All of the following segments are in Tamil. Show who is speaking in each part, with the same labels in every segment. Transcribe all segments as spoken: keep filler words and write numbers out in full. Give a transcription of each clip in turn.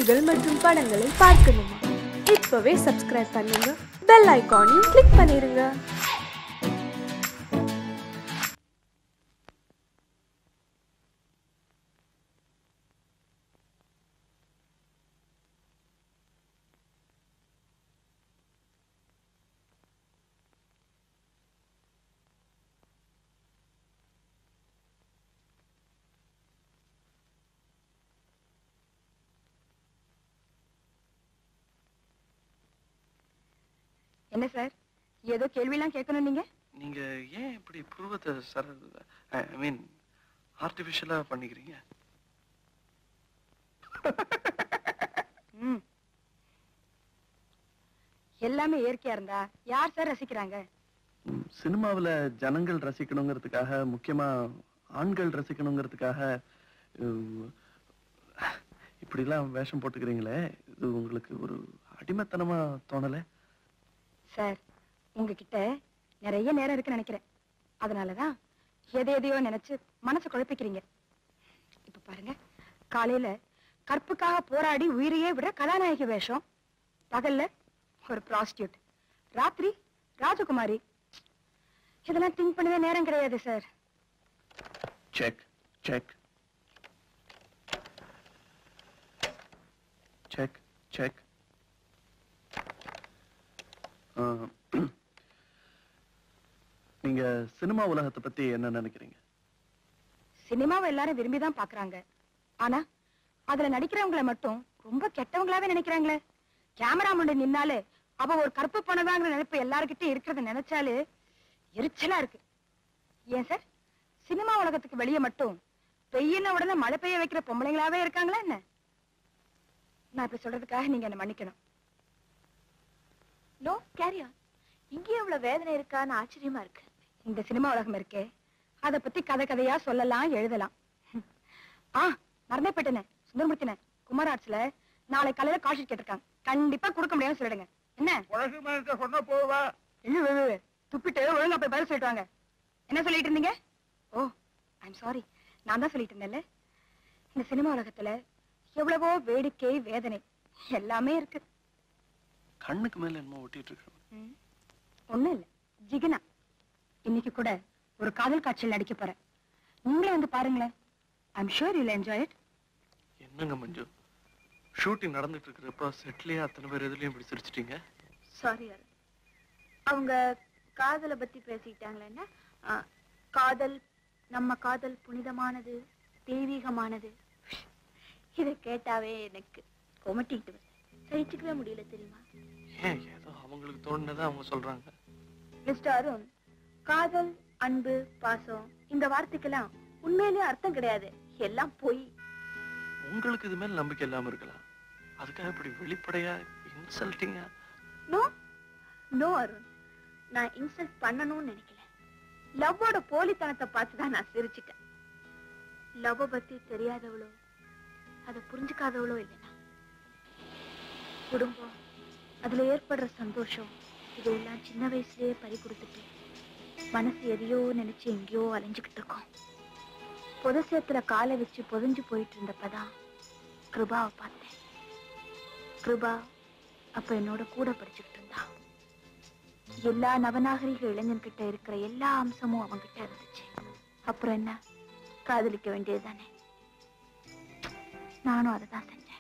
Speaker 1: நிகழ்ச்சிகள் மற்றும் படங்களை பார்க்கணுமா? இப்பவே சப்ஸ்கிரைப் பண்ணுங்க, பெல் ஐகானையும் கிளிக் பண்ணிருங்க.
Speaker 2: என்ன சார், ஏதோ கேள்விலாம் கேட்கணும் நீங்க?
Speaker 3: நீங்க ஏன் இப்படி புருவத்தை சர ஐ மீன் ஆர்டிஃபிஷியலா பண்ணிக்கிறீங்க?
Speaker 2: ம். எல்லாமே இயற்கையா இருந்தா யார் சார் ரசிக்கிறாங்க?
Speaker 3: சினிமாவில் ஜனங்கள் ரசிக்கணுங்கிறதுக்காக, முக்கியமா ஆண்கள் ரசிக்கணுங்கிறதுக்காக இப்படிலாம் வேஷம் போட்டுக்கிறீங்களே, இது உங்களுக்கு ஒரு அடிமைத்தனமா தோணலை?
Speaker 2: சார், உங்ககிட்ட நிறைய நேரம் இருக்குன்னு நினைக்கிறேன். அதனாலதான் எதை எதையோ நினைச்சு மனசு குழப்பிக்கிறீங்க. இப்ப பாருங்க, காலையில கற்புக்காக போராடி உயிரையே விட கதாநாயகி வேஷம், பகல்ல ஒரு ப்ராஸ்டியூட், ராத்திரி ராஜகுமாரி. இதெல்லாம் திங்க் பண்ணவே நேரம் கிடையாது sir.
Speaker 3: Check check check check நீங்க சினிமா உலகத்தை பத்தி என்ன நினைக்கிறீங்க?
Speaker 2: சினிமாவை எல்லாரும் விரும்பிதான் பாக்குறாங்க. ஆனா அதுல நடிக்கிறவங்களை மட்டும் ரொம்ப கெட்டவங்களாவே நினைக்கிறாங்களே. கேமரா முன்னாடி நின்னாலே அவ ஒரு கருப்பு பணதாங்கிற நினைப்பு எல்லாருக்கிட்டே இருக்கிறத நினைச்சாலே எரிச்சலா இருக்கு. ஏன் சார், சினிமா உலகத்துக்கு வெளியே மட்டும் பெய்யின உடனே மழை பெய்ய வைக்கிற பொம்பளைங்களாவே இருக்காங்களா என்ன? நான் இப்படி சொல்றதுக்காக நீங்க என்ன மன்னிக்கணும்.
Speaker 4: No, carry on. இங்கே எவ்வளவு வேதனை இருக்கான்னு ஆச்சரியமா இருக்கு.
Speaker 2: இந்த சினிமா உலகம் இருக்கே, அதை பத்தி கதை கதையா சொல்லலாம், எழுதலாம். ஆ, மறந்தே போயிட்டேனே, சுந்தரமூர்த்தினே, குமார் ஆர்ட்ஸ்ல நாளை காலையில கால் ஷீட் கேட்டிருக்காங்க. கண்டிப்பா கொடுக்க முடியாதுன்னு சொல்லிடுங்க. என்ன சொன்ன போவா? துப்பிட்டு ஒழுங்கா போய் பதில் சொல்லிட்டு வாங்க. என்ன சொல்லிட்டு இருந்தீங்க? ஓ, ஐம் சாரி, நான் தான் சொல்லிட்டு இருந்தேன்ல. இந்த சினிமா உலகத்துல எவ்வளவோ வேடிக்கை, வேதனை எல்லாமே இருக்கு.
Speaker 3: கண்ணுக்கு மேல என்னமோ ஒட்டிட்டு இருக்கு.
Speaker 2: ஒண்ணும் இல்ல, ஜிகினா. இன்னைக்கு கூட ஒரு காதல் காட்சியில் நடிக்க போறேன். நீங்களே வந்து பாருங்களேன். I'm sure you will enjoy it.
Speaker 3: என்னங்க மஞ்சு, ஷூட்டிங் நடந்துட்டு இருக்கிறப்ப செட்லயே அத்தனை பேர் எதுலயும் இப்படி சிரிச்சிட்டீங்க?
Speaker 4: சாரி அருண், அவங்க காதலை பத்தி பேசிட்டாங்களேன்னா, காதல், நம்ம காதல் புனிதமானது, தெய்வீகமானது. இதை கேட்டாவே எனக்கு கொமட்டிட்டு வருது. சகிச்சுக்கவே முடியல தெரியுமா?
Speaker 3: ஏன், ஏதோ அவங்களுக்கு தோணுனதை அவங்க சொல்றாங்க.
Speaker 4: மிஸ்டர் அருண், காதல், அன்பு, பாசம் இந்த வார்த்தைக்கெல்லாம் உண்மையிலேயே அர்த்தம் கிடையாது. எல்லாம் பொய்.
Speaker 3: உங்களுக்கு இது மேல நம்பிக்கை இல்லாம இருக்கலாம், அதுக்காக இப்படி வெளிப்படையா இன்சல்ட்டிங்கா?
Speaker 4: நோ நோ அருண், நான் இன்சல்ட் பண்ணணும்னு நினைக்கல. லவ்வோட போலித்தனத்தை பார்த்துதான் நான் சிரிச்சிட்டேன். லவ் பத்தி தெரியாதவளோ, அதை புரிஞ்சுக்காதவளோ இல்லைனா, குடும்பம், அதுல ஏற்படுற சந்தோஷம், இதெல்லாம் சின்ன வயசுலயே பறி கொடுத்துட்டு மனசு எதையோ நினைச்சு எங்கேயோ அலைஞ்சுக்கிட்டு இருக்கோம். புதசேத்துல காலை வச்சு பொதிஞ்சு போயிட்டு இருந்தப்பதான் கிருபாவை பார்த்தேன். கிருபா அப்ப என்னோட கூட படிச்சுக்கிட்டு இருந்தா. எல்லா நவநாகரிக இளைஞன்கிட்ட இருக்கிற எல்லா அம்சமும் அவன்கிட்ட இருந்துச்சு. அப்புறம் என்ன, காதலிக்க வேண்டியதுதானே. நானும் அதைதான் செஞ்சேன்.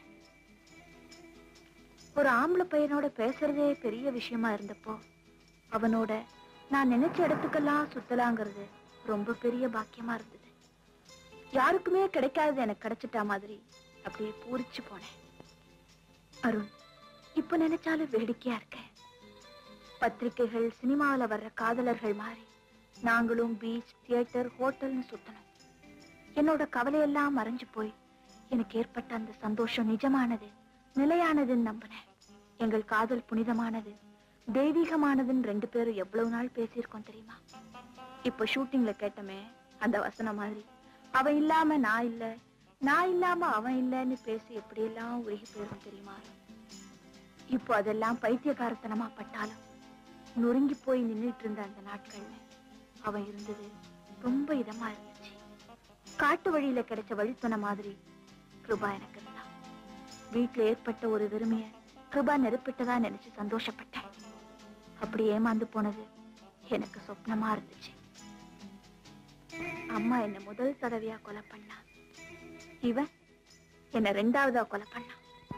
Speaker 4: ஒரு ஆம்பளை பையனோட பேசுறதே பெரிய விஷயமா இருந்தப்போ அவனோட நான் நினைச்ச இடத்துக்கெல்லாம் சுத்தலாங்கிறது ரொம்ப பெரிய பாக்கியமா இருந்தது. யாருக்குமே கிடைக்காதது எனக்கு கிடைச்சிட்டா மாதிரி அப்படியே பூரிச்சு போனேன். அருண், இப்ப நினைச்சாலும் வேடிக்கையா இருக்க. பத்திரிகைகள், சினிமாவில வர்ற காதலர்கள் மாதிரி நாங்களும் பீச், தியேட்டர், ஹோட்டல்னு சுத்தணும். என்னோட கவலையெல்லாம் மறைஞ்சு போய் எனக்கு ஏற்பட்ட அந்த சந்தோஷம் நிஜமானது, நிலையானதுன்னு நம்பினேன். எங்கள் காதல் புனிதமானது, தெய்வீகமானதுன்னு ரெண்டு பேரும் எவ்வளவு நாள் பேசியிருக்கோம் தெரியுமா? இப்ப ஷூட்டிங்ல கேட்டமே அந்த வசனம் மாதிரி, அவன் இல்லாம நான் இல்ல, நான் இல்லாம அவன் இல்லன்னு பேசி எப்படியெல்லாம் உருகி போயிருக்கும் தெரியுமா? இப்போ அதெல்லாம் பைத்தியகாரத்தனமா பட்டாலும் நொறுங்கி போய் நின்றுட்டு இருந்த அந்த நாட்கள்ல அவன் இருந்தது ரொம்ப இதமா இருந்துச்சு. காட்டு வழியில கிடைச்ச வழித்துணை மாதிரி கிருபா எனக்கு இருந்தா. வீட்டுல ஏற்பட்ட ஒரு வெறுமைய கிருபா நெருப்பிட்டதா நினைச்சு சந்தோஷப்பட்டேன். அப்படி ஏமாந்து போனது எனக்கு சொப்னமா இருந்துச்சு. அம்மா என்ன முதல் தடவையா கொலை பண்ணா, இவன் என்ன ரெண்டாவதா கொலை பண்ணா.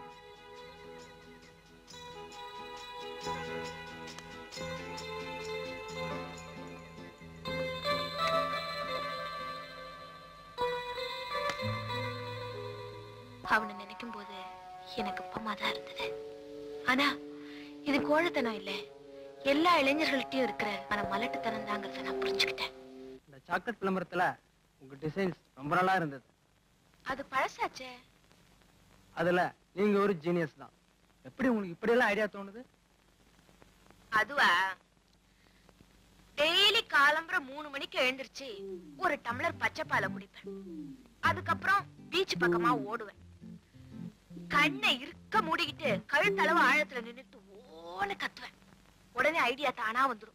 Speaker 4: அவனை நினைக்கும் போது எனக்கு பமாதான் இருந்தது. ஆனா இது கோழத்தனம் இல்ல, எல்லா இளைஞர்கள்ட்டையும் இருக்கிற மன மலட்டுத்தனம் தாங்கிறத நான் புரிஞ்சுக்கிட்டேன்.
Speaker 5: இந்த சாக்லேட் விளம்பரத்துல உங்க டிசைன்ஸ் ரொம்ப நல்லா இருந்தது.
Speaker 4: அது பழசாச்சே.
Speaker 5: அதுல நீங்க ஒரு ஜீனியஸ் தான். எப்படி உங்களுக்கு இப்படி எல்லாம் ஐடியா தோணுது?
Speaker 4: அதுவா, டெய்லி காலம்பர மூணு மணிக்கு எழுந்திருச்சு ஒரு டம்ளர் பச்சை பாலை குடிப்பேன். அதுக்கப்புறம் பீச் பக்கமா ஓடுவேன். கண்ணை இருக்க மூடிக்கிட்டு கழுத்தளவு ஆழத்துல நின்னுட்டு ஓன்னு கத்துவேன். உடனே ஐடியா தானா வந்துடும்.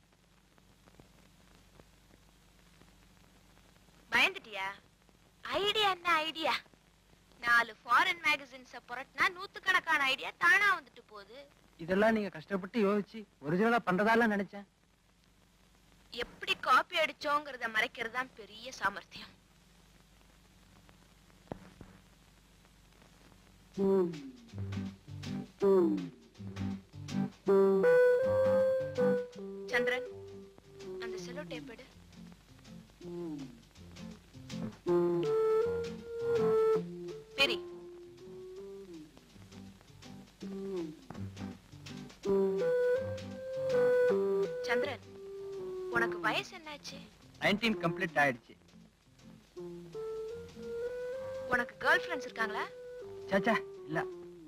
Speaker 4: பயந்துட்டியா? ஐடியா என்ன ஐடியா? நாலு ஃபாரின் மேகசின்ஸ புரட்டினா நூத்துக்கணக்கான ஐடியா தானா வந்துட்டு போகுது.
Speaker 5: இதெல்லாம் நீங்க கஷ்டப்பட்டு யோசிச்சு ஒரிஜினலா பண்றதால நினைச்சேன்.
Speaker 4: எப்படி காப்பி அடிச்சோங்கிறத மறைக்கிறது தான் பெரிய சாமர்த்தியம். சந்திரன், அந்த செல்லோ டேப் எடு. பெரி, சந்திரன், உனக்கு வயசு என்னாச்சு?
Speaker 5: நைன்டீன் கம்ப்ளீட் ஆயிடுச்சு.
Speaker 4: உனக்கு கேர்ள் ஃப்ரெண்ட்ஸ் இருக்காங்களா?
Speaker 5: சாச்சா இல்ல.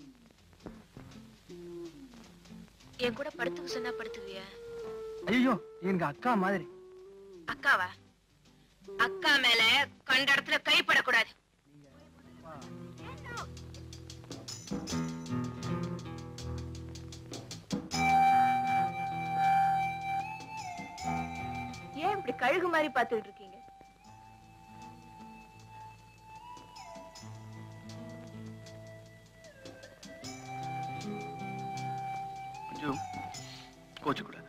Speaker 4: என் கூட படுத்துக்க சொன்னா படுத்துவியா?
Speaker 5: ஐயோ, எங்க அக்கா மாதிரி.
Speaker 4: அக்காவா? அக்கா மேல கண்ட இடத்துல கைப்படக்கூடாது. ஏன் இப்படி கழுகு மாதிரி பார்த்துட்டு இருக்கீங்க?
Speaker 3: கொஞ்சம் கோச்சக்கூடாது.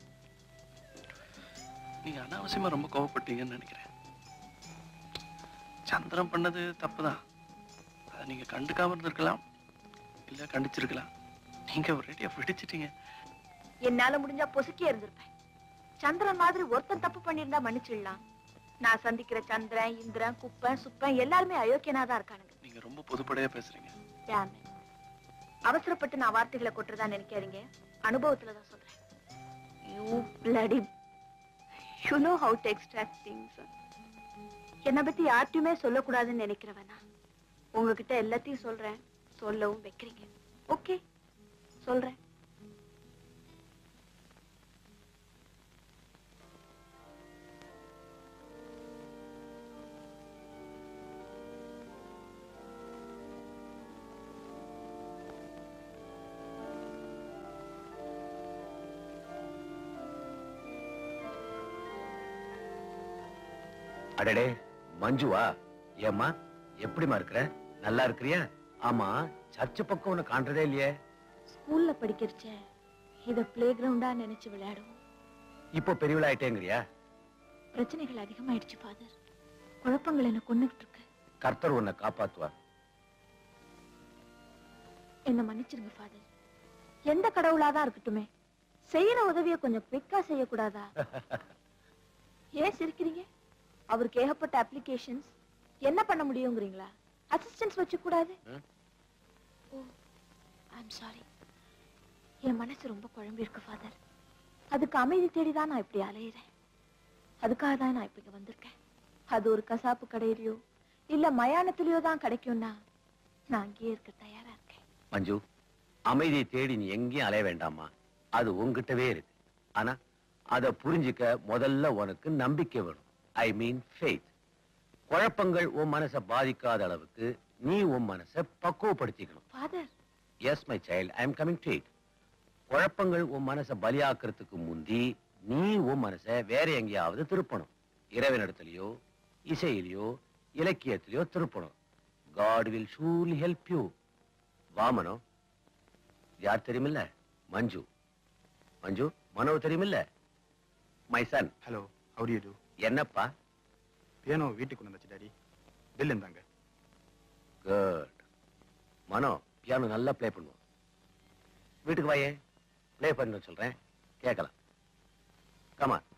Speaker 3: நீங்க அனாவசியமா ரொம்ப கோவப்பட்டீங்கன்னு நினைக்கிறேன். சந்திரன் பண்ணது தப்புதான். அதை நீங்க கண்டுக்காம இருந்திருக்கலாம், இல்ல கண்டிச்சிருக்கலாம். நீங்க ஒரேடியா பிடிச்சிட்டீங்க.
Speaker 4: என்னால முடிஞ்சா பொசுக்கே இருந்திருப்பேன். சந்திரன் மாதிரி ஒருத்தன் தப்பு பண்ணிருந்தா மன்னிச்சிடலாம். நான் சந்திக்கிற சந்திரன், இந்திரன், குப்பன், சுப்பன் எல்லாருமே அயோக்கியனாதான் இருக்கானுங்க.
Speaker 3: நீங்க ரொம்ப பொதுப்படையா பேசுறீங்க.
Speaker 4: அவசரப்பட்டு நான் வார்த்தைகளை கொட்டுறதா நினைக்காதீங்க. அனுபவத்துலதான் சொல்றேன். You bloody, you know how to extract things. என்னை பத்தி யார்ட்டையுமே சொல்லக்கூடாதுன்னு நினைக்கிறவனா உங்ககிட்ட எல்லாத்தையும் சொல்றேன். சொல்லவும் வைக்கிறீங்க. ஓகே, சொல்றேன்.
Speaker 6: அடடே, மஞ்சுவா? ஏம்மா, எப்படிமா இருக்கிற? நல்லா இருக்கிறியா? ஆமா, சர்ச்சு பக்கம் உன்னை காண்றதே இல்லையே.
Speaker 4: ஸ்கூல்ல படிக்கிறச்ச இத பிளே கிரவுண்டா நினைச்சு விளையாடுவோம்.
Speaker 6: இப்போ பெரியவளாயிட்டேங்கிறியா?
Speaker 4: பிரச்சனைகள் அதிகமாயிடுச்சு ஃபாதர். குழப்பங்கள் என்ன கொன்னுகிட்டு இருக்கு.
Speaker 6: கர்த்தர் உன்னை காப்பாத்துவார்.
Speaker 4: என்ன மன்னிச்சிருங்க ஃபாதர். எந்த கடவுளாதான் இருக்கட்டுமே, செய்யற உதவிய கொஞ்சம் குவிக்கா செய்யக்கூடாதா? ஏன் சிரிக்கிறீங்க? அவருக்கு ஏகப்பட்ட அப்ளிகேஷன்ஸ், என்ன பண்ண முடியுங்கிறீங்களா? அசிஸ்டன்ஸ் வச்சு கூடாது? ஓ, ஐம் சாரி. என் மனசு ரொம்ப குழம்பி இருக்கு ஃபாதர். அதுக்கு அமைதி தேடிதான் நான் இப்படி அலையிறேன். அதுக்காக தான் நான் இப்ப இங்க வந்திருக்கேன். அது ஒரு கசாப்பு கடையிலயோ இல்ல மயானத்திலயோ தான் கிடைக்கும்னா நான் அங்கேயே இருக்க தயாரா இருக்கேன்.
Speaker 6: மஞ்சு, அமைதியை தேடி நீ எங்கேயும் அலைய வேண்டாமா. அது உன்கிட்டவே இருக்கு. ஆனா அதை புரிஞ்சுக்க முதல்ல உனக்கு நம்பிக்கை வேணும். I mean faith. குழப்பங்கள் உன் மனசை பாதிக்காத அளவுக்கு நீ உன் மனசை பக்குவப்படுத்திக்கணும்.
Speaker 4: Father.
Speaker 6: Yes my child, I am coming to it. குழப்பங்கள் உன் மனசை பலியாக்குறதுக்கு முந்தி நீ உன் மனசை வேற எங்கேயாவது திருப்பணும். இறைவனிடத்திலேயோ இசையிலையோ இலக்கியத்திலேயோ திருப்பணும். God will surely help you. வா மனோ. யார் தெரியுமில்ல? மஞ்சு. மஞ்சு, மனோ தெரியுமில்ல? My son.
Speaker 7: Hello, how do you do?
Speaker 6: என்னப்பா?
Speaker 7: பியானோ வீட்டுக்கு கொண்டு வந்தாச்சு டாடி. பில் இருந்தாங்க.
Speaker 6: குட். மனோ பியானோ நல்லா ப்ளே பண்ணுவோம். வீட்டுக்கு வாயே, ப்ளே பண்ண சொல்றேன், கேட்கலாம். Come on.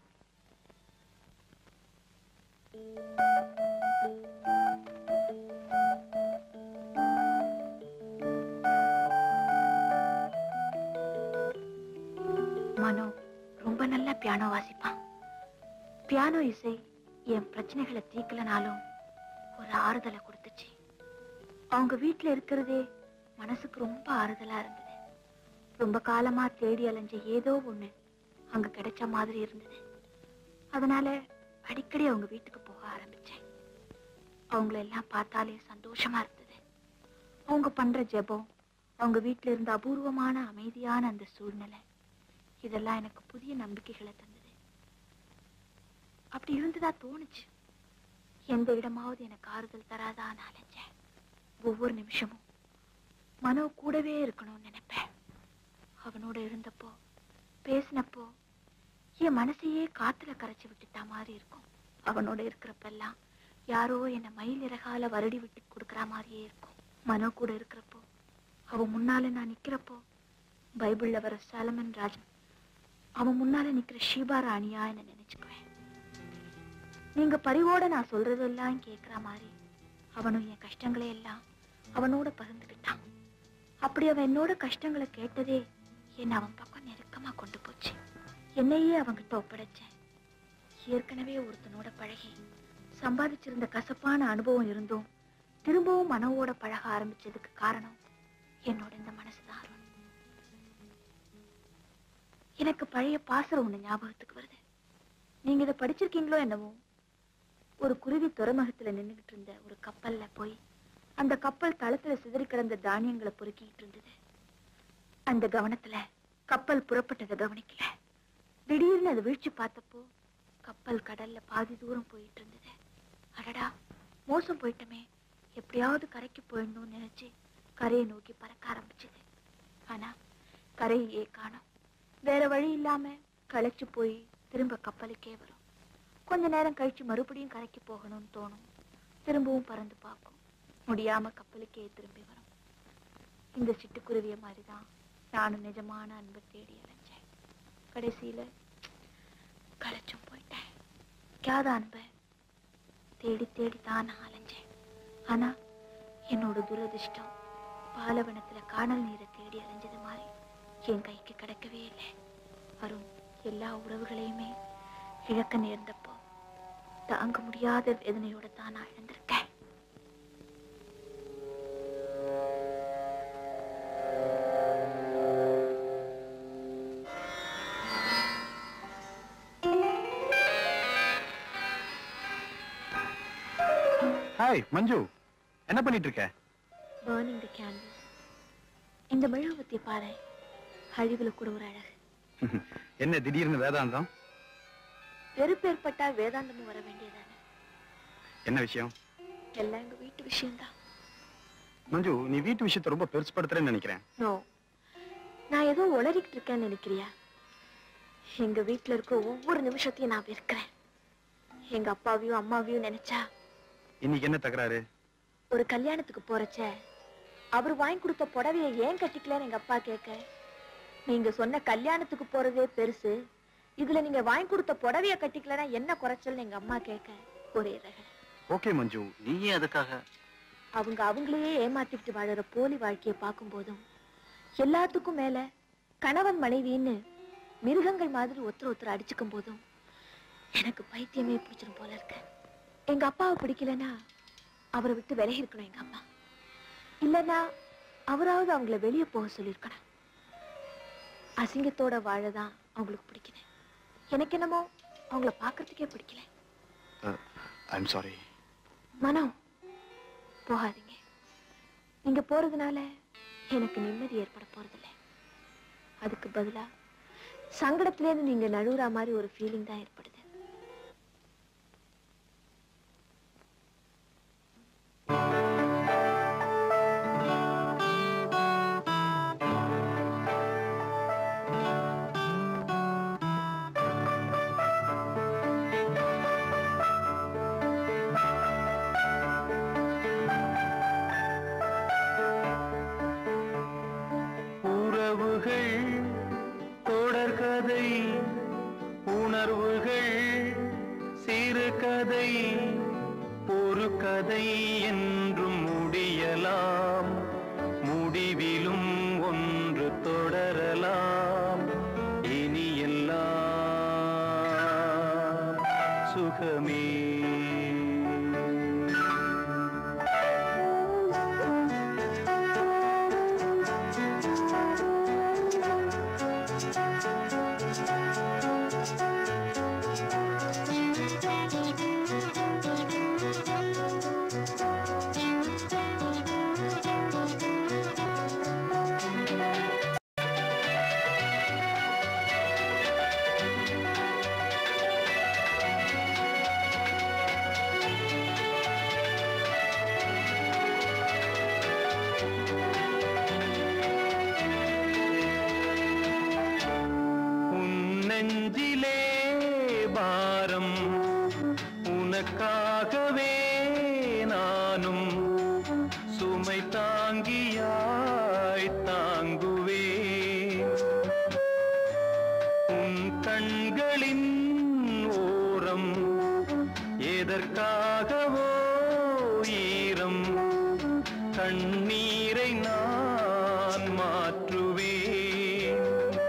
Speaker 4: மனோ ரொம்ப நல்லா பியானோ வாசிப்பான். பியானோ இசை என் பிரச்சனைகளை தீக்கலனாலும் ஒரு ஆறுதலை கொடுத்துச்சு. அவங்க வீட்டுல இருக்கிறதே மனசுக்கு ரொம்ப ஆறுதலா இருந்தது. ரொம்ப காலமா தேடி அலைஞ்ச ஏதோ ஒண்ணு அங்க கிடைச்ச மாதிரி இருந்தது. அதனால அடிக்கடி அவங்க வீட்டுக்கு போக ஆரம்பிச்சேன். அவங்கள எல்லாம் பார்த்தாலே சந்தோஷமா இருந்தது. அவங்க பண்ற ஜெபம், அவங்க வீட்டுல இருந்த அபூர்வமான அமைதியான அந்த சூழ்நிலை, இதெல்லாம் எனக்கு புதிய நம்பிக்கைகளை தந்தது. அப்படி இருந்ததா தோணுச்சு. எந்த இடமாவது எனக்கு ஆறுதல் தராதான்னு அலைஞ்சேன். ஒவ்வொரு நிமிஷமும் மனோ கூடவே இருக்கணும்னு நினைப்பேன். அவனோட இருந்தப்போ, பேசினப்போ என் மனசையே காத்துல கரைச்சி விட்டுட்டா மாதிரி இருக்கும். அவனோட இருக்கிறப்பெல்லாம் யாரோ என்னை மயில் இறகால வருடி விட்டு கொடுக்குற மாதிரியே இருக்கும். மனோ கூட இருக்கிறப்போ, அவன் முன்னால நான் நிக்கிறப்போ பைபிள்ல வர சாலமன் ராஜன் அவன் முன்னால நிக்கிற ஷீபா ராணியா என்ன நினைச்சுக்குவேன். நீங்க பரிவோட நான் சொல்றதெல்லாம் கேட்கிற மாதிரி அவனும் என் கஷ்டங்களை எல்லாம் அவனோட பகிர்ந்துக்கிட்டான். அப்படி அவன் என்னோட கஷ்டங்களை கேட்டதே என்ன அவன் பக்கம் நெருக்கமா கொண்டு போச்சு. என்னையே அவங்கிட்ட ஒப்படைச்சேன். ஏற்கனவே ஒருத்தனோட பழகி சம்பாதிச்சிருந்த கசப்பான அனுபவம் இருந்தும் திரும்பவும் மனவோட பழக ஆரம்பிச்சதுக்கு காரணம் என்னோட இந்த மனசுதான். எனக்கு பழைய பாசரம் ஒண்ணு ஞாபகத்துக்கு வருது. நீங்க இதை படிச்சிருக்கீங்களோ என்னவோ. ஒரு குருவி துறைமுகத்துல நின்றுகிட்டு இருந்த ஒரு கப்பல்ல போய் அந்த கப்பல் தளத்துல சிதறி கிடந்த தானியங்களை பொறுக்கிட்டு இருந்தது. அந்த கவனத்துல கப்பல் புறப்பட்டதை கவனிக்கல. திடீர்னு அதை வீழ்ச்சி பார்த்தப்போ கப்பல் கடல்ல பாதி தூரம் போயிட்டு இருந்தது. அடடா, மோசம் போயிட்டமே, எப்படியாவது கரைக்கு போயிடணும்னு நினைச்சு கரையை நோக்கி பறக்க ஆரம்பிச்சது. ஆனா கரையே காணோம். வேற வழி இல்லாம களைச்சு போய் திரும்ப கப்பலுக்கே வரும். கொஞ்ச நேரம் கழிச்சு மறுபடியும் கரைக்கு போகணும்னு தோணும். திரும்பவும் பறந்து பார்க்கும். முடியாம கப்பலுக்கே திரும்பி வரும். இந்த சிட்டுக்குருவிய மாதிரிதான் நானும் நிஜமான அன்பை தேடி அலைஞ்சேன். கடைசியில களைச்சும் போயிட்டேன். கிடைக்காத அன்பை தேடி தேடி தான் நான் அலைஞ்சேன். ஆனா என்னோட துரதிர்ஷ்டம் பாலவனத்துல காணல் நீரை தேடி அலைஞ்சது மாதிரி என் கைக்கு கிடைக்கவே இல்லை. அருண் எல்லா உறவுகளையுமே இழக்க நேர்ந்தப்போ தாங்க முடியாத வேதனையோட தான் நான் இழந்திருக்கேன்.
Speaker 7: ஹாய் மஞ்சு, என்ன பண்ணிட்டு இருக்க?
Speaker 4: Burning the candles. இந்த மெழுகுவர்த்தி பாரு, அழிவுல கூட ஒரு அழகு.
Speaker 7: என்ன திடீர்னு வேதாந்தம்?
Speaker 4: வெறுப்பு ஏற்பட்டா வேதாந்தமும் வர வேண்டியதானே.
Speaker 7: என்ன விஷயம்?
Speaker 4: எல்லாம் எங்க வீட்டு விஷயம்தான்.
Speaker 7: மஞ்சு, நீ வீட்டு விஷயத்தை ரொம்ப பெருசுப்படுத்துறேன்னு நினைக்கிறேன்.
Speaker 4: நோ, நான் ஏதோ உளறிக்கிட்டு இருக்கேன்னு நினைக்கிறியா? எங்க வீட்டுல இருக்க ஒவ்வொரு நிமிஷத்தையும் நான் வெறுக்கிறேன். எங்க அப்பாவையும் அம்மாவையும் நினைச்சா.
Speaker 7: இன்னைக்கு என்ன தகராறு?
Speaker 4: ஒரு கல்யாணத்துக்கு போறச்ச அவர் வாங்கி கொடுத்த புடவைய ஏன் கட்டிக்கலன்னு எங்க அப்பா கேட்க, நீங்க சொன்ன கல்யாணத்துக்கு போறதே பெருசு, இதுல நீங்க வாங்கி கொடுத்த புடவைய கட்டிக்கலன்னா என்ன குறைச்சல்னு எங்க அம்மா கேட்க ஒரே ரகலை.
Speaker 7: ஓகே மஞ்சு,
Speaker 3: நீயே அதுக்காக
Speaker 4: அவங்க அவங்களையே ஏமாத்திக்கிட்டு வாழற போலி வாழ்க்கையை பார்க்கும் போதும், எல்லாத்துக்கும் மேல கணவன் மனைவின்னு மிருகங்கள் மாதிரி ஒருத்தர் ஒருத்தர் அடிச்சுக்கும் போதும் எனக்கு பைத்தியமே பிடிச்சிடும் போல இருக்கு. எங்க அப்பாவை பிடிக்கலன்னா அவரை விட்டு விலகி இருக்கணும் எங்க அம்மா. இல்லைன்னா அவராவது அவங்கள வெளியே போக சொல்லியிருக்கணும். அசிங்கத்தோட வாழதான் அவங்களுக்கு பிடிக்கல. எனக்கு என்னமோ அவங்கள பாக்குறதுக்கே பிடிக்கல.
Speaker 7: I'm sorry.
Speaker 4: மனோ, போகாதீங்க. நீங்க போறதுனால எனக்கு நிம்மதி ஏற்பட போறதில்லை. அதுக்கு பதிலா சங்கடத்திலேருந்து நீங்க நழுவுற மாதிரி ஒரு ஃபீலிங் தான் ஏற்படுது.
Speaker 3: முடிவிலும் ஒன்று தொடரலாம் இனி எல்லாம் சுகமே. நெஞ்சிலே பாரம் உனக்காகவே நானும் சுமை தாங்கியாய் தாங்குவேன். உன் கண்களின் ஓரம் எதற்காகவோ ஈரம் கண்ணீரை நான் மாற்றுவேன்.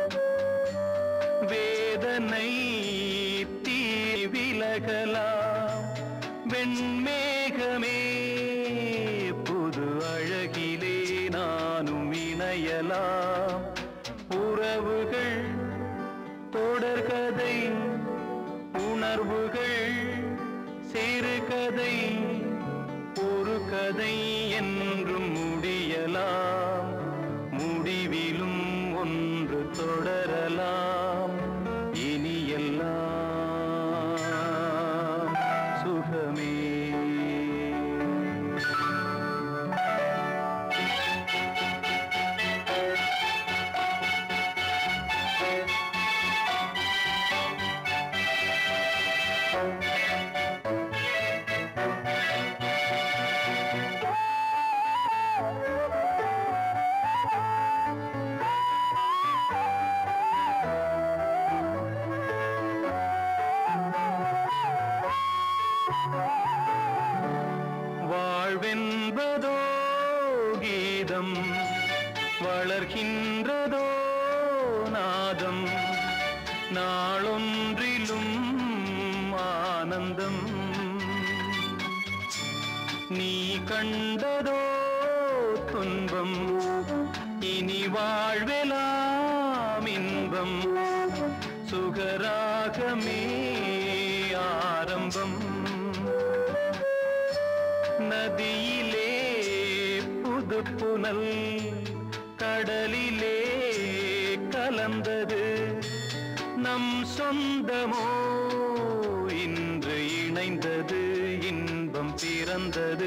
Speaker 3: வேதனை தீ விலகலாம் வெண்மேகமே புது அழகிலே நானும் இணையலாம். உறவுகள் தொடர்கதை உணர்வுகள் சிறுகதை ஒரு கதை என்றும் முடியலாம். முடிவிலும் ஒன்று தொடரலாம் இனி எல்லாம் சுகமே. வாழ்வென்பதோ கீதம் வளர்கின்றதோ நாதம் நாளொன்றிலும் ஆனந்தம். நீ கண்டதோ துன்பம் இனி வாழ்வெலாம் இன்பம். சுகராகமே ஆரம்பம். நதியிலே புது புனல் கடலிலே கலந்தது. நம் சொந்தமோ இன்று இணைந்தது இன்பம் பிறந்தது.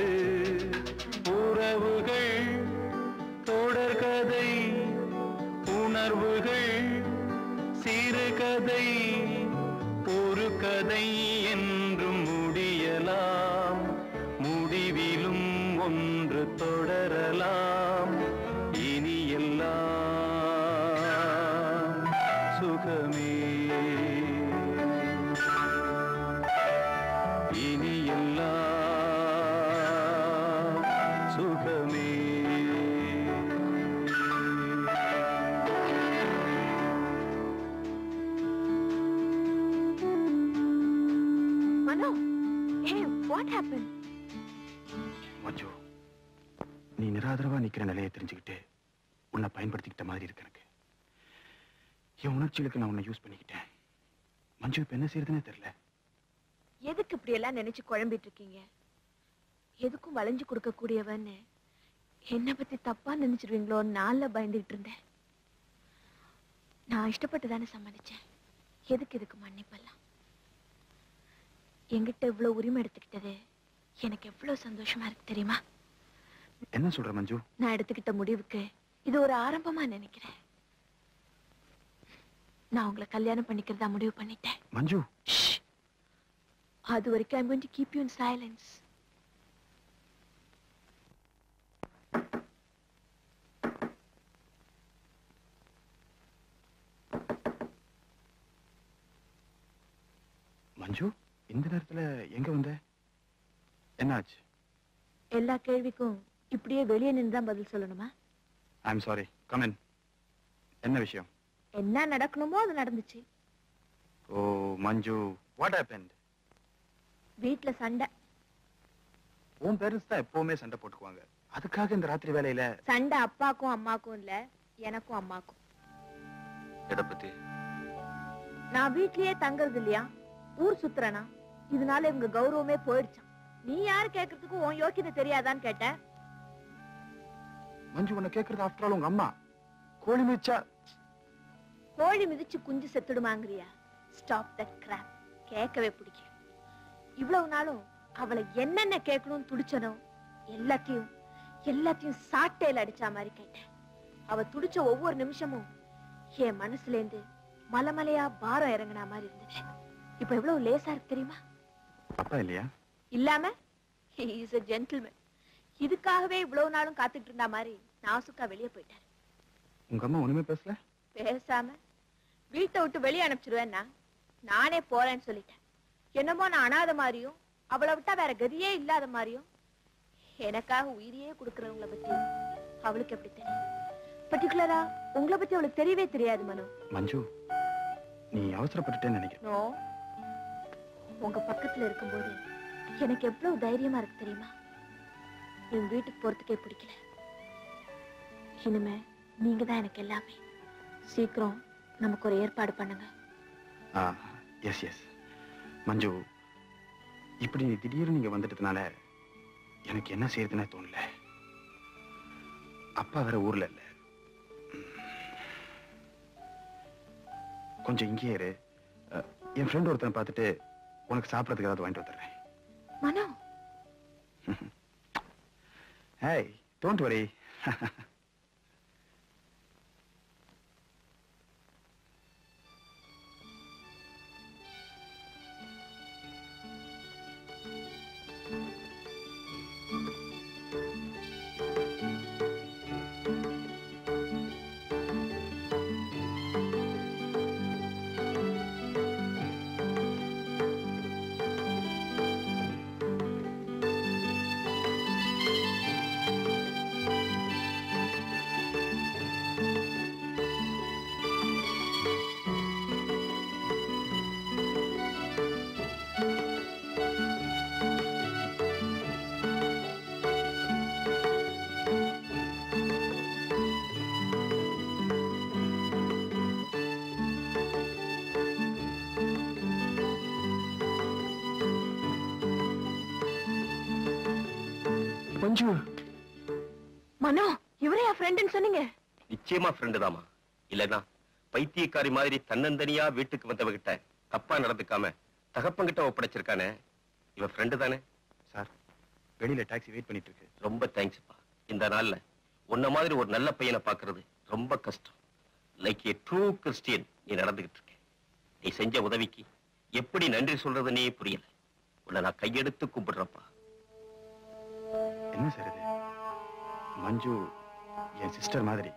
Speaker 3: உறவுகள் தொடர்கதை உணர்வுகள் சிறுகதை ஒரு கதை என்றும் முடியலாம். முடிவிலும் ஒன்று தொடரலாம் இனி எல்லாம் சுகமே. இனி எல்லாம் சுகமே.
Speaker 4: Mano, hey, what happened?
Speaker 7: மஞ்சு, நீ நிராதரவா நிக்கிற நிலையை தெரிஞ்சுக்கிட்டு உன்னை பயன்படுத்திக்கிட்ட மாதிரி இருக்கு எனக்கு. என் உணர்ச்சிகளுக்கு நான் உன்னை யூஸ் பண்ணிக்கிட்டேன். மஞ்சு, இப்ப என்ன செய்யறதுன்னே தெரியல.
Speaker 4: எதுக்கு இப்படி எல்லாம் நினைச்சு குழம்பிட்டு இருக்கீங்க? எதுக்கும் வளைஞ்சு கொடுக்க கூடியவன்னு என்ன பத்தி தப்பா நினைச்சிருவீங்களோ நான்ல பயந்துகிட்டு இருந்தேன். நான் இஷ்டப்பட்டு தானே சம்மதிச்சேன். எதுக்கு இதுக்கு மன்னிப்பெல்லாம்? என்கிட்ட இவ்வளவு உரிமை எடுத்துக்கிட்டது எனக்கு எவ்வளவு சந்தோஷமா இருக்கு தெரியுமா?
Speaker 7: என்ன சொல்ற மஞ்சு?
Speaker 4: நான் எடுத்துக்கிட்ட முடிவுக்கு இது ஒரு ஆரம்பமா நினைக்கிறேன். நான் உங்களை கல்யாணம் பண்ணிக்கிறதா முடிவு பண்ணிட்டேன்.
Speaker 7: மஞ்சு,
Speaker 4: அது வரைக்கும் I'm going to keep you in silence.
Speaker 7: மஞ்சு, இந்த நேரத்துல எங்க வந்த? என்னாச்சு?
Speaker 4: எல்லா கேள்விக்கும் இப்படியே வெளியே நின்று தான் பதில் சொல்லணுமா?
Speaker 7: I'm sorry. Come in. என்ன விஷயம்?
Speaker 4: என்ன நடக்கணுமோ அது நடந்துச்சு.
Speaker 7: Oh Manju, what happened?
Speaker 4: வீட்ல சண்டை.
Speaker 7: உன் பேரண்ட்ஸ் தான் எப்பவுமே சண்டை போட்டுக்குவாங்க. அதுக்காக இந்த ராத்திரி வேலையில
Speaker 4: சண்டை அப்பாக்கும் அம்மாக்கும் இல்ல, எனக்கும் அம்மாக்கும்.
Speaker 6: எதை பத்தி?
Speaker 4: நான் வீட்லயே தங்கறது இல்லையா, ஊர் சுத்துறனா, இதனால இவங்க கௌரவமே போயிடுச்சான். நீ யாரு கேக்குறதுக்கு உன் யோக்கியதை தெரியாதான்னு கேட்ட.
Speaker 7: மஞ்சு உன்னை கேக்குறது ஆஃப்டர் ஆல் உங்க அம்மா. கோழி மிச்சா
Speaker 4: கோழி மிதிச்சு குஞ்சு செத்துடுமாங்கிறியா? Stop that graph. கேட்கவே பிடிக்கல. இவ்வளவு நாளும் அவளை என்னென்ன கேட்கணும்னு துடிச்சனோ எல்லாத்தையும் எல்லாத்தையும் சாட்டையில அடிச்சா மாதிரி கேட்டேன். அவ துடிச்ச ஒவ்வொரு நிமிஷமும் என் மனசுல இருந்து மலமலையா பாரம் இறங்கினா மாதிரி இருந்தது. இப்ப எவ்வளவு லேசா இருக்கு தெரியுமா?
Speaker 7: அப்பா இல்லையா?
Speaker 4: இல்லாம he is a gentleman. இதுக்காகவே இவ்வளவு நாளும் காத்துட்டு இருந்தா மாதிரி நாசுக்கா வெளியே போயிட்டாரு.
Speaker 7: உங்க அம்மா ஒண்ணுமே பேசல?
Speaker 4: பேசாம வீட்டை விட்டு வெளியே அனுப்பிச்சிருவேன்னா நானே போறேன்னு சொல்லிட்டேன். என்னமோ நான் அனாத மாதிரியும் அவளை விட்டா வேற கதியே இல்லாத மாதிரியும். எனக்காக உயிரியே கொடுக்கறவங்களை பத்தி அவளுக்கு எப்படி தெரியும்? பர்டிகுலரா உங்களை பத்தி அவளுக்கு தெரியவே தெரியாது. மனோ,
Speaker 7: மஞ்சு நீ அவசரப்பட்டுட்டேன்னு நினைக்கிறேன்.
Speaker 4: நோ, உங்க பக்கத்துல இருக்கும்போது எனக்கு எவ்வளவு தைரியமா இருக்கு தெரியுமா? என் வீட்டுக்கு போறதுக்கே பிடிக்கல. இனிமே நீங்க தான் எனக்கு எல்லாமே. சீக்கிரம் நமக்கு ஒரு ஏற்பாடு பண்ணுங்க.
Speaker 7: எஸ் எஸ் மஞ்சு, இப்படி திடீர்னு நீங்க வந்துட்டதுனால எனக்கு என்ன செய்யறதுன்னே தோணல. அப்பா வேற ஊர்ல இல்ல. கொஞ்சம் இங்கே இரு. என் ஃப்ரெண்ட் ஒருத்தனை பார்த்துட்டு உனக்கு சாப்பிடறதுக்கு ஏதாவது வாங்கிட்டு வந்துடுறேன்.
Speaker 4: மனோ,
Speaker 7: ஹேய், டோன்ட் வரி. மஞ்சு,
Speaker 4: மனோ, இவரே என் ஃப்ரெண்டுன்னு சொன்னீங்க.
Speaker 6: நிச்சயமா ஃப்ரெண்டு தாமா. இல்லன்னா பைத்தியக்காரி மாதிரி தன்னந்தனியா வீட்டுக்கு வந்தவகிட்ட தப்பா நடந்துக்காம தகப்பங்கிட்ட ஒப்படைச்சிருக்கானே, இவ ஃப்ரெண்டு தானே?
Speaker 7: சார், வெளியில டாக்ஸி வெயிட் பண்ணிட்டு இருக்கு.
Speaker 6: ரொம்ப தேங்க்ஸ்ப்பா. இந்த நாள்ல உன்ன மாதிரி ஒரு நல்ல பையனை பாக்குறது ரொம்ப கஷ்டம். லைக் ஏ ட்ரூ கிறிஸ்டியன் நீ நடந்துகிட்டு இருக்க. நீ செஞ்ச உதவிக்கு எப்படி நன்றி சொல்றதுன்னே புரியல. உன்னை நான் கையெடுத்து கும்பிடுறப்பா.
Speaker 7: என்ன சார் இது? மஞ்சு என் சிஸ்டர் மாதிரி.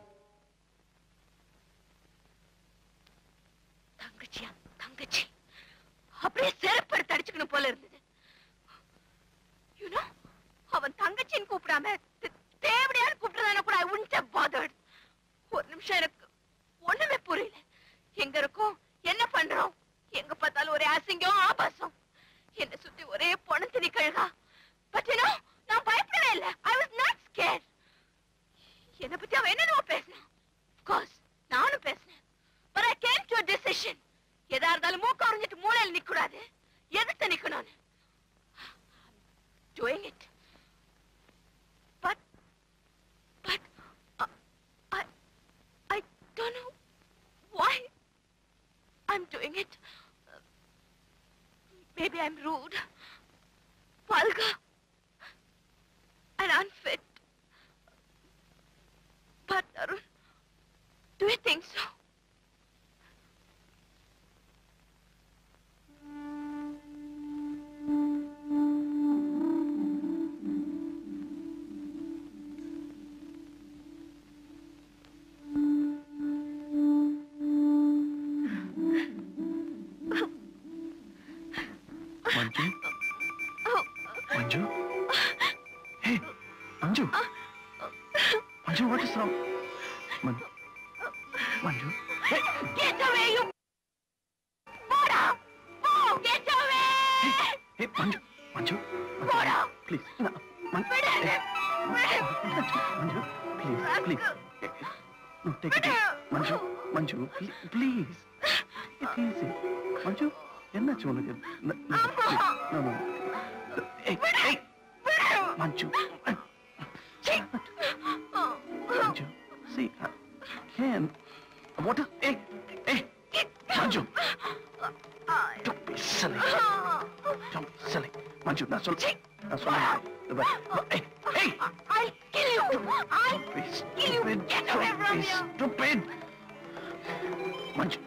Speaker 4: தங்கச்சியா? தங்கச்சி அப்படியே செருப்படுத்து அடிச்சுக்கணும் போல இருந்தது. You know, அவன் தங்கச்சின்னு கூப்பிடாம தேவடியான்னு கூப்பிட்டதான கூட I wouldn't have bothered. ஒரு நிமிஷம் எனக்கு ஒண்ணுமே புரியல. எங்க இருக்கோம், என்ன பண்றோம், எங்க பார்த்தாலும் ஒரே அசிங்கம் ஆபாசம். என்ன சுத்தி ஒரே பொணத்தினி கழுகா. பட் you know, நான் பயப்படவே இல்லை. I was not scared. என்ன பத்தி அவன் என்னென்னவோ பேசினான். Of course, நானும் பேசினேன். But I came to a decision. எதா இருந்தாலும் மூக்க உறிஞ்சிட்டு மூலையில் நிக்கூடாது, எதிர்த்து நிக்கணும்னு. Doing it. But, but, uh, I, I don't know why I'm doing it. Uh, maybe I'm rude, vulgar, and unfit. But, Arun, do you think so?
Speaker 7: Manju, Manju, hey, Manju, Manju, what is wrong?
Speaker 3: Manju Manju
Speaker 4: Get away, you! போடா! போ! Get away!
Speaker 3: ஏ மஞ்சு மஞ்சு
Speaker 4: போடா!
Speaker 3: ப்ளீஸ் மஞ்சு
Speaker 4: விடு!
Speaker 3: Manju please please No, take it. Manju, Manju, please. It's easy. Manju, என்னாச்சு உனக்கு? No, no, no. Hey, hey. Manju. Manju, see, I can't. What? Hey, hey. Manju. Don't be silly. Don't be silly. Manju, நான் சொல்ல. நான் சொல்ல. Hey, hey.
Speaker 4: I'll kill you! I'll kill you! Get away from here!
Speaker 3: Stupid! Manju.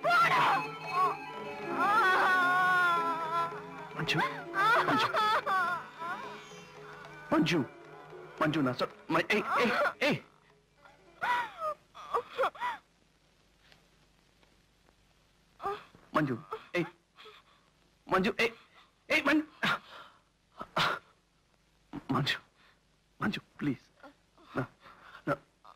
Speaker 3: Manju. Manju. Manju. Manju, na sir. My, hey, hey, hey. Manju, hey. Manju, hey. Hey, Man. Manju. Manju, please. No, no.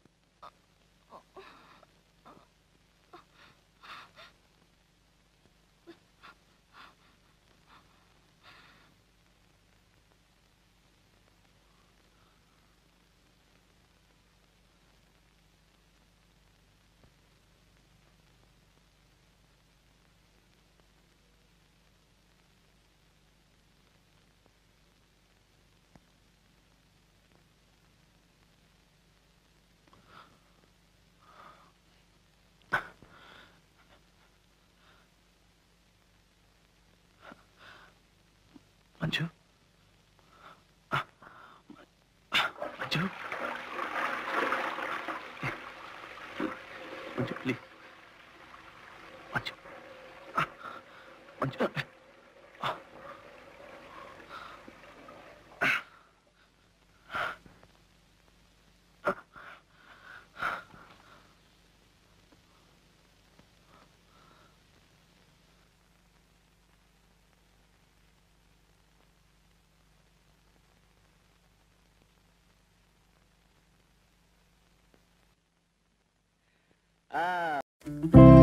Speaker 3: Manju? Manju? Manju, please. Manju. Manju.
Speaker 6: Ah